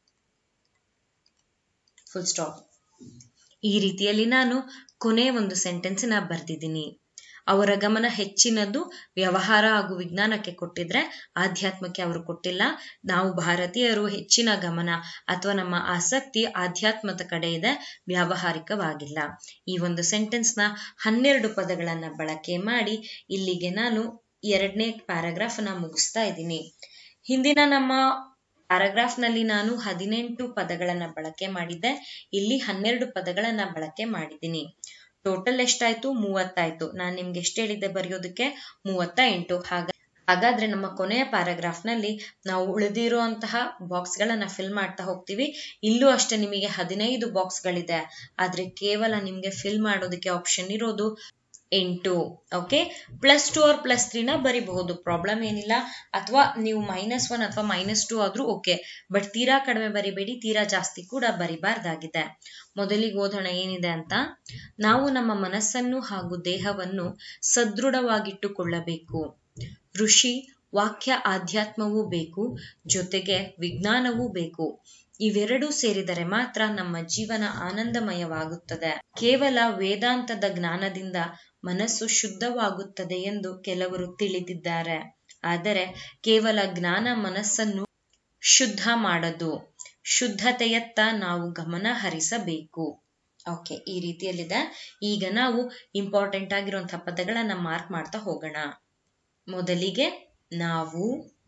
ಫುಲ್ ಸ್ಟಾಪ್. ಈ ರೀತಿಯಲ್ಲಿ ನಾನು ಕೊನೆ ಒಂದು ಸೆಂಟೆನ್ಸ್ ಬರ್ದಿದ್ದೀನಿ. ಅವರ ಗಮನ ಹೆಚ್ಚಿನದು ವ್ಯವಹಾರ ಹಾಗೂ ವಿಜ್ಞಾನಕ್ಕೆ ಕೊಟ್ಟಿದ್ರೆ ಆಧ್ಯಾತ್ಮಕ್ಕೆ ಅವರು ಕೊಟ್ಟಿಲ್ಲ. ನಾವು ಭಾರತೀಯರು ಹೆಚ್ಚಿನ ಗಮನ ಅಥವಾ ನಮ್ಮ ಆಸಕ್ತಿ ಆಧ್ಯಾತ್ಮದ ಕಡೆ ಇದೆ, ವ್ಯಾವಹಾರಿಕವಾಗಿಲ್ಲ. ಈ ಒಂದು ಸೆಂಟೆನ್ಸ್ನ 12 ಪದಗಳನ್ನ ಬಳಕೆ ಮಾಡಿ ಇಲ್ಲಿಗೆ ನಾನು 2ನೇ ಪ್ಯಾರಾಗ್ರಾಫ್ ನ ಮುಗಿಸ್ತಾ ಇದ್ದೀನಿ. ಹಿಂದಿನ ನಮ್ಮ ಪ್ಯಾರಾಗ್ರಾಫ್ ನಲ್ಲಿ ನಾನು 18 ಪದಗಳನ್ನ ಬಳಕೆ ಮಾಡಿದ್ದೆ, ಇಲ್ಲಿ 12 ಪದಗಳನ್ನ ಬಳಕೆ ಮಾಡಿದ್ದೀನಿ. ಟೋಟಲ್ ಎಷ್ಟಾಯ್ತು? 30 ಆಯ್ತು. ನಾನು ನಿಮ್ಗೆ ಎಷ್ಟು ಹೇಳಿದ್ದೆ ಬರೆಯೋದಕ್ಕೆ? 38. ಹಾಗಾದ್ರೆ ನಮ್ಮ ಕೊನೆಯ ಪ್ಯಾರಾಗ್ರಾಫ್ ನಲ್ಲಿ ನಾವು ಉಳಿದಿರುವಂತಹ ಬಾಕ್ಸ್ ಗಳನ್ನ ಫಿಲ್ ಮಾಡ್ತಾ ಹೋಗ್ತೀವಿ. ಇಲ್ಲೂ ಅಷ್ಟೇ ನಿಮಗೆ 15 ಬಾಕ್ಸ್ ಗಳಿದೆ, ಆದ್ರೆ ಕೇವಲ ನಿಮ್ಗೆ ಫಿಲ್ ಮಾಡೋದಕ್ಕೆ ಆಪ್ಷನ್ ಇರೋದು 8. ಓಕೆ, +2 or +3 ಬರಿಬಹುದು, ಪ್ರಾಬ್ಲಮ್ ಏನಿಲ್ಲ. ಅಥವಾ ನೀವು -1 ಅಥವಾ -2 ಆದ್ರೂ ಓಕೆ. ಬಟ್ ತೀರಾ ಕಡಿಮೆ ಬರಿಬೇಡಿ, ತೀರಾ ಜಾಸ್ತಿ ಕೂಡ ಬರಿಬಾರ್ದಾಗಿದೆ. ಮೊದಲಿಗೆ ಓದೋಣ ಏನಿದೆ ಅಂತ. ನಾವು ನಮ್ಮ ಮನಸ್ಸನ್ನು ಹಾಗೂ ದೇಹವನ್ನು ಸದೃಢವಾಗಿಟ್ಟುಕೊಳ್ಳಬೇಕು. ಋಷಿ ವಾಕ್ಯ ಆಧ್ಯಾತ್ಮವೂ ಬೇಕು, ಜೊತೆಗೆ ವಿಜ್ಞಾನವೂ ಬೇಕು. ಇವೆರಡೂ ಸೇರಿದರೆ ಮಾತ್ರ ನಮ್ಮ ಜೀವನ ಆನಂದಮಯವಾಗುತ್ತದೆ. ಕೇವಲ ವೇದಾಂತದ ಜ್ಞಾನದಿಂದ ಮನಸ್ಸು ಶುದ್ಧವಾಗುತ್ತದೆ ಎಂದು ಕೆಲವರು ತಿಳಿದಿದ್ದಾರೆ. ಆದರೆ ಕೇವಲ ಜ್ಞಾನ ಮನಸ್ಸನ್ನು ಶುದ್ಧ ಮಾಡದು. ಶುದ್ಧತೆಯತ್ತ ನಾವು ಗಮನ ಹರಿಸಬೇಕು. ಓಕೆ, ಈ ರೀತಿಯಲ್ಲಿದೆ. ಈಗ ನಾವು ಇಂಪಾರ್ಟೆಂಟ್ ಆಗಿರುವಂತಹ ಪದಗಳನ್ನ ಮಾರ್ಕ್ ಮಾಡ್ತಾ ಹೋಗೋಣ. ಮೊದಲಿಗೆ ನಾವು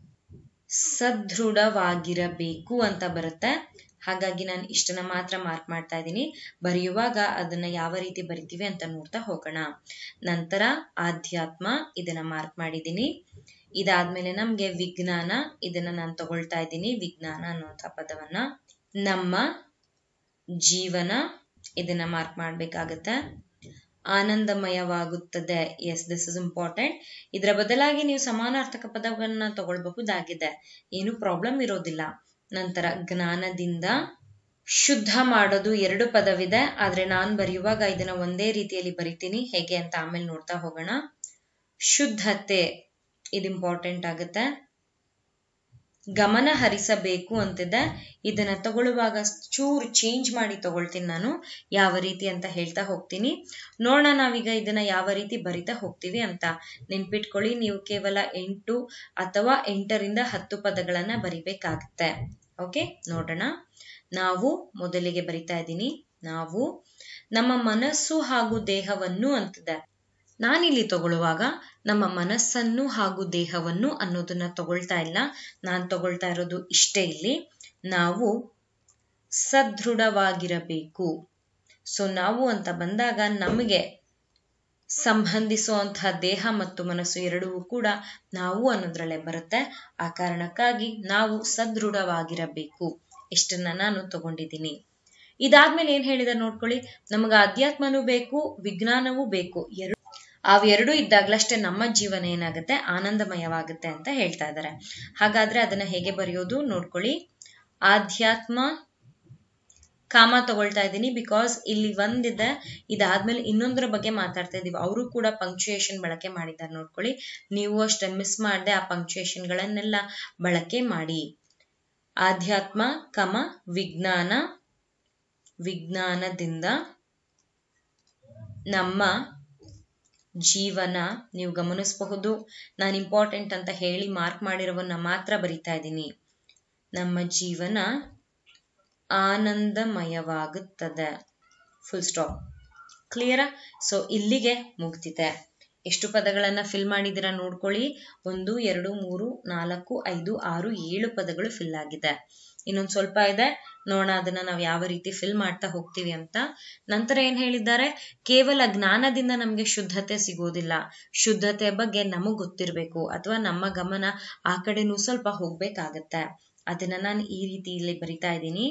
ಸದೃಢವಾಗಿರಬೇಕು ಅಂತ ಬರುತ್ತೆ. ಹಾಗಾಗಿ ನಾನು ಇಷ್ಟನ್ನ ಮಾತ್ರ ಮಾರ್ಕ್ ಮಾಡ್ತಾ ಇದ್ದೀನಿ. ಬರೆಯುವಾಗ ಅದನ್ನ ಯಾವ ರೀತಿ ಬರಿತೀವಿ ಅಂತ ನೋಡ್ತಾ ಹೋಗೋಣ. ನಂತರ ಆಧ್ಯಾತ್ಮ, ಇದನ್ನ ಮಾರ್ಕ್ ಮಾಡಿದ್ದೀನಿ. ಇದಾದ್ಮೇಲೆ ನಮ್ಗೆ ವಿಜ್ಞಾನ, ಇದನ್ನ ನಾನು ತಗೊಳ್ತಾ ಇದ್ದೀನಿ, ವಿಜ್ಞಾನ ಅನ್ನುವಂಥ ಪದವನ್ನ. ನಮ್ಮ ಜೀವನ, ಇದನ್ನ ಮಾರ್ಕ್ ಮಾಡ್ಬೇಕಾಗತ್ತೆ. ಆನಂದಮಯವಾಗುತ್ತದೆ, ಎಸ್, ದಿಸ್ ಇಸ್ ಇಂಪಾರ್ಟೆಂಟ್. ಇದರ ಬದಲಾಗಿ ನೀವು ಸಮಾನಾರ್ಥಕ ಪದವನ್ನ ತಗೊಳ್ಬಹುದಾಗಿದೆ, ಏನು ಪ್ರಾಬ್ಲಮ್ ಇರೋದಿಲ್ಲ. ನಂತರ ಜ್ಞಾನದಿಂದ, ಶುದ್ಧ ಮಾಡೋದು 2 ಪದವಿದೆ, ಆದ್ರೆ ನಾನು ಬರೆಯುವಾಗ ಇದನ್ನ ಒಂದೇ ರೀತಿಯಲ್ಲಿ ಬರಿತೀನಿ. ಹೇಗೆ ಅಂತ ಆಮೇಲೆ ನೋಡ್ತಾ ಹೋಗೋಣ. ಶುದ್ಧತೆ, ಇದು ಇಂಪಾರ್ಟೆಂಟ್ ಆಗುತ್ತೆ. ಗಮನ ಹರಿಸಬೇಕು ಅಂತಿದೆ, ಇದನ್ನ ತಗೊಳ್ಳುವಾಗ ಚೂರು ಚೇಂಜ್ ಮಾಡಿ ತಗೊಳ್ತೀನಿ ನಾನು, ಯಾವ ರೀತಿ ಅಂತ ಹೇಳ್ತಾ ಹೋಗ್ತೀನಿ. ನೋಡೋಣ ನಾವೀಗ ಇದನ್ನ ಯಾವ ರೀತಿ ಬರಿತಾ ಹೋಗ್ತೀವಿ ಅಂತ. ನೆನ್ಪಿಟ್ಕೊಳ್ಳಿ, ನೀವು ಕೇವಲ 8 ಅಥವಾ 8ರಿಂದ 10 ಪದಗಳನ್ನ ಬರಿಬೇಕಾಗತ್ತೆ. ಓಕೆ, ನೋಡೋಣ. ನಾವು ಮೊದಲಿಗೆ ಬರಿತಾ ಇದ್ದೀನಿ. ನಾವು ನಮ್ಮ ಮನಸ್ಸು ಹಾಗೂ ದೇಹವನ್ನು ಅಂತಿದೆ. ನಾನಿಲ್ಲಿ ತಗೊಳ್ಳುವಾಗ ನಮ್ಮ ಮನಸ್ಸನ್ನು ಹಾಗೂ ದೇಹವನ್ನು ಅನ್ನೋದನ್ನ ತಗೊಳ್ತಾ ಇಲ್ಲ, ನಾನು ತಗೊಳ್ತಾ ಇರೋದು ಇಷ್ಟೇ ಇಲ್ಲಿ. ನಾವು ಸದೃಢವಾಗಿರಬೇಕು. ಸೊ ನಾವು ಅಂತ ಬಂದಾಗ ನಮಗೆ ಸಂಬಂಧಿಸುವಂತಹ ದೇಹ ಮತ್ತು ಮನಸ್ಸು ಎರಡೂ ಕೂಡ ನಾವು ಅನ್ನೋದ್ರಲ್ಲೇ ಬರುತ್ತೆ. ಆ ಕಾರಣಕ್ಕಾಗಿ ನಾವು ಸದೃಢವಾಗಿರಬೇಕು. ಇಷ್ಟನ್ನ ನಾನು ತಗೊಂಡಿದ್ದೀನಿ. ಇದಾದ್ಮೇಲೆ ಏನ್ ಹೇಳಿದಾರೆ ನೋಡ್ಕೊಳ್ಳಿ, ನಮಗ ಅಧ್ಯಾತ್ಮನೂ ಬೇಕು, ವಿಜ್ಞಾನವೂ ಬೇಕು. ಅವೆರಡೂ ಇದ್ದಾಗ್ಲಷ್ಟೇ ನಮ್ಮ ಜೀವನ ಏನಾಗುತ್ತೆ, ಆನಂದಮಯವಾಗುತ್ತೆ ಅಂತ ಹೇಳ್ತಾ ಇದ್ದಾರೆ. ಹಾಗಾದ್ರೆ ಅದನ್ನ ಹೇಗೆ ಬರೆಯೋದು ನೋಡ್ಕೊಳ್ಳಿ. ಆಧ್ಯಾತ್ಮ, ಕಾಮ ತಗೊಳ್ತಾ ಇದ್ದೀನಿ ಬಿಕಾಸ್ ಇಲ್ಲಿ ಒಂದಿದೆ, ಇದಾದ್ಮೇಲೆ ಇನ್ನೊಂದರ ಬಗ್ಗೆ ಮಾತಾಡ್ತಾ ಇದೀವಿ. ಅವರು ಕೂಡ ಪಂಕ್ಚುಯೇಷನ್ ಬಳಕೆ ಮಾಡಿದ್ದಾರೆ ನೋಡ್ಕೊಳ್ಳಿ. ನೀವು ಅಷ್ಟೇ ಮಿಸ್ ಮಾಡದೆ ಆ ಪಂಕ್ಚುಯೇಷನ್ ಗಳನ್ನೆಲ್ಲ ಬಳಕೆ ಮಾಡಿ. ಆಧ್ಯಾತ್ಮ, ಕಮ ವಿಜ್ಞಾನ, ವಿಜ್ಞಾನದಿಂದ ನಮ್ಮ ಜೀವನ. ನೀವು ಗಮನಿಸಬಹುದು, ನಾನು ಇಂಪಾರ್ಟೆಂಟ್ ಅಂತ ಹೇಳಿ ಮಾರ್ಕ್ ಮಾಡಿರೋವನ್ನ ಮಾತ್ರ ಬರಿತಾ ಇದ್ದೀನಿ. ನಮ್ಮ ಜೀವನ ಆನಂದಮಯವಾಗುತ್ತದೆ. Full stop. ಕ್ಲಿಯರಾ? ಸೊ ಇಲ್ಲಿಗೆ ಮುಗ್ದಿದೆ. ಎಷ್ಟು ಪದಗಳನ್ನ ಫಿಲ್ ಮಾಡಿದಿರಾ ನೋಡ್ಕೊಳ್ಳಿ. 1 2 3 4 5 6 7 ಪದಗಳು ಫಿಲ್ ಆಗಿದೆ. ಇನ್ನೊಂದು ಸ್ವಲ್ಪ ಇದೆ, ನೋಡೋಣ ಅದನ್ನ ನಾವು ಯಾವ ರೀತಿ ಫಿಲ್ ಮಾಡ್ತಾ ಹೋಗ್ತೀವಿ ಅಂತ. ನಂತರ ಏನ್ ಹೇಳಿದ್ದಾರೆ, ಕೇವಲ ಜ್ಞಾನದಿಂದ ನಮ್ಗೆ ಶುದ್ಧತೆ ಸಿಗೋದಿಲ್ಲ. ಶುದ್ಧತೆ ಬಗ್ಗೆ ನಮಗ್ ಗೊತ್ತಿರ್ಬೇಕು, ಅಥವಾ ನಮ್ಮ ಗಮನ ಆ ಕಡೆನೂ ಸ್ವಲ್ಪ ಹೋಗ್ಬೇಕಾಗತ್ತೆ. ಅದನ್ನ ನಾನು ಈ ರೀತಿ ಇಲ್ಲಿ ಬರಿತಾ ಇದ್ದೀನಿ.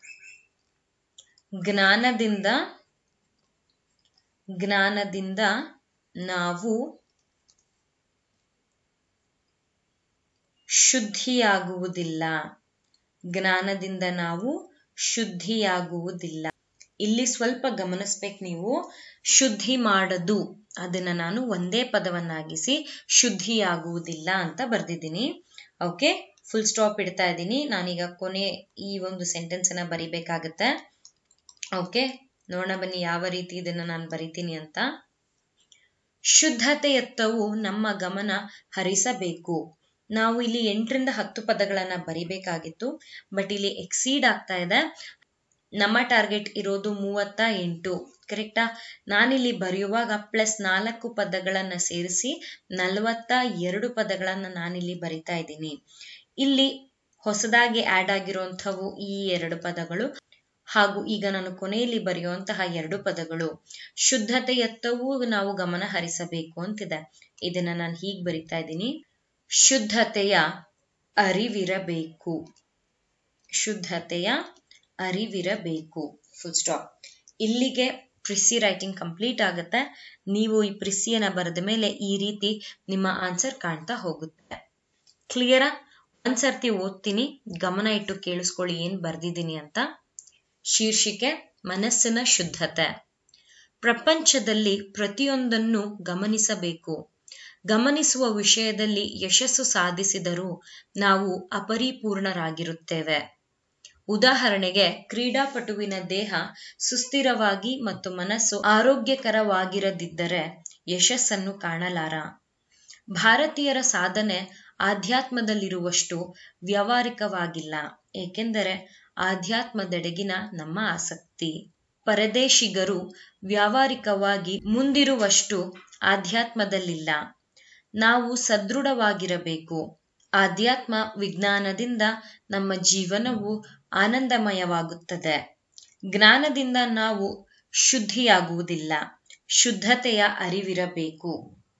ಜ್ಞಾನದಿಂದ ನಾವು ಶುದ್ಧಿಯಾಗುವುದಿಲ್ಲ. ಜ್ಞಾನದಿಂದ ನಾವು ಶುದ್ಧಿಯಾಗುವುದಿಲ್ಲ. ಇಲ್ಲಿ ಸ್ವಲ್ಪ ಗಮನಿಸ್ಬೇಕು ನೀವು. ಶುದ್ಧಿ ಮಾಡದು, ಅದನ್ನ ನಾನು ಒಂದೇ ಪದವನ್ನಾಗಿಸಿ ಶುದ್ಧಿಯಾಗುವುದಿಲ್ಲ ಅಂತ ಬರ್ದಿದ್ದೀನಿ. ಓಕೆ, ಫುಲ್ ಸ್ಟಾಪ್ ಇಡ್ತಾ ಇದ್ದೀನಿ. ನಾನೀಗ ಕೊನೆ ಈ ಒಂದು ಸೆಂಟೆನ್ಸ್ ಅನ್ನ ಬರಿಬೇಕಾಗತ್ತೆ. ಓಕೆ, ನೋಡೋಣ ಬನ್ನಿ ಯಾವ ರೀತಿ ಇದನ್ನ ನಾನು ಬರಿತೀನಿ ಅಂತ. ಶುದ್ಧತೆಯತ್ತವು ನಮ್ಮ ಗಮನ ಹರಿಸಬೇಕು. ನಾವು ಇಲ್ಲಿ 8 ರಿಂದ 10 ಪದಗಳನ್ನ ಬರಿಬೇಕಾಗಿತ್ತು, ಬಟ್ ಇಲ್ಲಿ ಎಕ್ಸೀಡ್ ಆಗ್ತಾ ಇದೆ. ನಮ್ಮ ಟಾರ್ಗೆಟ್ ಇರೋದು 38. ಕರೆಕ್ಟಾ? ನಾನಿಲ್ಲಿ ಬರೆಯುವಾಗ +4 ಪದಗಳನ್ನ ಸೇರಿಸಿ 42 ಪದಗಳನ್ನ ನಾನಿಲ್ಲಿ ಬರಿತಾ ಇದ್ದೀನಿ. ಇಲ್ಲಿ ಹೊಸದಾಗಿ ಆಡ್ ಆಗಿರುವಂಥವು ಈ 2 ಪದಗಳು, ಹಾಗೂ ಈಗ ನಾನು ಕೊನೆಯಲ್ಲಿ ಬರೆಯುವಂತಹ 2 ಪದಗಳು. ಶುದ್ಧತೆಯತ್ತವೂ ನಾವು ಗಮನ ಹರಿಸಬೇಕು ಅಂತಿದೆ. ಇದನ್ನ ನಾನು ಹೀಗೆ ಬರಿತಾ ಇದ್ದೀನಿ. ಶುದ್ಧತೆಯ ಅರಿವಿರಬೇಕು. ಶುದ್ಧತೆಯ ಅರಿವಿರಬೇಕು. Full stop. ಇಲ್ಲಿಗೆ ಪ್ರಿಸಿ ರೈಟಿಂಗ್ ಕಂಪ್ಲೀಟ್ ಆಗುತ್ತೆ. ನೀವು ಈ ಪ್ರಿಸಿಯನ್ನ ಬರೆದ ಮೇಲೆ ಈ ರೀತಿ ನಿಮ್ಮ ಆನ್ಸರ್ ಕಾಣ್ತಾ ಹೋಗುತ್ತೆ. ಕ್ಲಿಯರಾ? ಒಂದ್ಸರ್ತಿ ಓದ್ತೀನಿ, ಗಮನ ಇಟ್ಟು ಕೇಳಿಸ್ಕೊಳ್ಳಿ ಏನ್ ಬರ್ದಿದ್ದೀನಿ ಅಂತ. ಶೀರ್ಷಿಕೆ ಮನಸ್ಸಿನ ಶುದ್ಧತೆ. ಪ್ರಪಂಚದಲ್ಲಿ ಪ್ರತಿಯೊಂದನ್ನು ಗಮನಿಸಬೇಕು. ಗಮನಿಸುವ ವಿಷಯದಲ್ಲಿ ಯಶಸ್ಸು ಸಾಧಿಸಿದರೂ ನಾವು ಅಪರಿಪೂರ್ಣರಾಗಿರುತ್ತೇವೆ. ಉದಾಹರಣೆಗೆ, ಕ್ರೀಡಾಪಟುವಿನ ದೇಹ ಸುಸ್ಥಿರವಾಗಿ ಮತ್ತು ಮನಸ್ಸು ಆರೋಗ್ಯಕರವಾಗಿರದಿದ್ದರೆ ಯಶಸ್ಸನ್ನು ಕಾಣಲಾರ. ಭಾರತೀಯರ ಸಾಧನೆ ಆಧ್ಯಾತ್ಮದಲ್ಲಿರುವಷ್ಟು ವ್ಯಾವಹಾರಿಕವಾಗಿಲ್ಲ, ಏಕೆಂದರೆ ಆಧ್ಯಾತ್ಮದೆಡೆಗಿನ ನಮ್ಮ ಆಸಕ್ತಿ. ಪರದೇಶಿಗರು ವ್ಯಾವಹಾರಿಕವಾಗಿ ಮುಂದಿರುವಷ್ಟು ಆಧ್ಯಾತ್ಮದಲ್ಲಿಲ್ಲ. ನಾವು ಸದೃಢವಾಗಿರಬೇಕು. ಆಧ್ಯಾತ್ಮ ವಿಜ್ಞಾನದಿಂದ ನಮ್ಮ ಜೀವನವು ಆನಂದಮಯವಾಗುತ್ತದೆ. ಜ್ಞಾನದಿಂದ ನಾವು ಶುದ್ಧಿಯಾಗುವುದಿಲ್ಲ. ಶುದ್ಧತೆಯ ಅರಿವಿರಬೇಕು.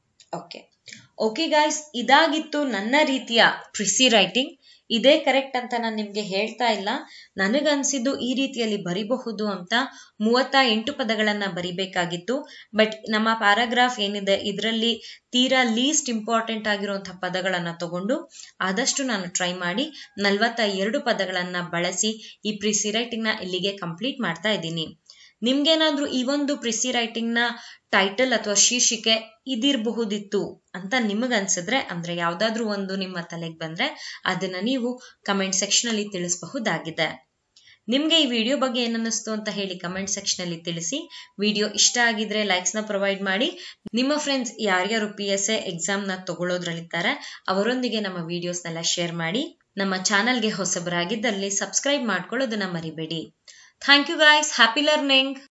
ಓಕೆ ಗಾಯ್ಸ್, ಇದಾಗಿತ್ತು ನನ್ನ ರೀತಿಯ ಪ್ರಿಸಿ ರೈಟಿಂಗ್. ಇದೇ ಕರೆಕ್ಟ್ ಅಂತ ನಾನು ನಿಮ್ಗೆ ಹೇಳ್ತಾ ಇಲ್ಲ. ನನಗನ್ಸಿದ್ದು ಈ ರೀತಿಯಲ್ಲಿ ಬರಿಬಹುದು ಅಂತ 38 ಪದಗಳನ್ನ ಬರಿಬೇಕಾಗಿತ್ತು. ಬಟ್ ನಮ್ಮ ಪ್ಯಾರಾಗ್ರಾಫ್ ಏನಿದೆ ಇದರಲ್ಲಿ ತೀರಾ ಲೀಸ್ಟ್ ಇಂಪಾರ್ಟೆಂಟ್ ಆಗಿರುವಂತಹ ಪದಗಳನ್ನ ತಗೊಂಡು ಆದಷ್ಟು ನಾನು ಟ್ರೈ ಮಾಡಿ 42 ಪದಗಳನ್ನ ಬಳಸಿ ಈ ಪ್ರಿಸಿ ರೈಟಿಂಗ್ ನ ಇಲ್ಲಿಗೆ ಕಂಪ್ಲೀಟ್ ಮಾಡ್ತಾ ಇದ್ದೀನಿ. ನಿಮ್ಗೇನಾದ್ರೂ ಈ ಒಂದು ಪ್ರಿಸಿ ರೈಟಿಂಗ್ ನ ಟೈಟಲ್ ಅಥವಾ ಶೀರ್ಷಿಕೆ ಇದಿರಬಹುದಿತ್ತು ಅಂತ ನಿಮಗನ್ಸಿದ್ರೆ, ಅಂದ್ರೆ ಯಾವ್ದಾದ್ರು ಒಂದು ನಿಮ್ಮ ತಲೆಗೆ ಬಂದ್ರೆ ಅದನ್ನ ನೀವು ಕಮೆಂಟ್ ಸೆಕ್ಷನ್ ಅಲ್ಲಿ ತಿಳಿಸಬಹುದಾಗಿದೆ. ನಿಮ್ಗೆ ಈ ವಿಡಿಯೋ ಬಗ್ಗೆ ಏನನ್ನಿಸ್ತು ಅಂತ ಹೇಳಿ ಕಮೆಂಟ್ ಸೆಕ್ಷನ್ ಅಲ್ಲಿ ತಿಳಿಸಿ. ವಿಡಿಯೋ ಇಷ್ಟ ಆಗಿದ್ರೆ ಲೈಕ್ಸ್ ನ ಪ್ರೊವೈಡ್ ಮಾಡಿ. ನಿಮ್ಮ ಫ್ರೆಂಡ್ಸ್ ಯಾರ್ಯಾರು PSA ಎಕ್ಸಾಮ್ ನ ತಗೊಳ್ಳೋದ್ರಲ್ಲಿದ್ದಾರೆ ಅವರೊಂದಿಗೆ ನಮ್ಮ ವಿಡಿಯೋಸ್ನೆಲ್ಲ ಶೇರ್ ಮಾಡಿ. ನಮ್ಮ ಚಾನಲ್ಗೆ ಹೊಸಬರಾಗಿದ್ದಲ್ಲಿ ಸಬ್ಸ್ಕ್ರೈಬ್ ಮಾಡ್ಕೊಳ್ಳೋದನ್ನ ಮರಿಬೇಡಿ. Thank you guys. Happy learning.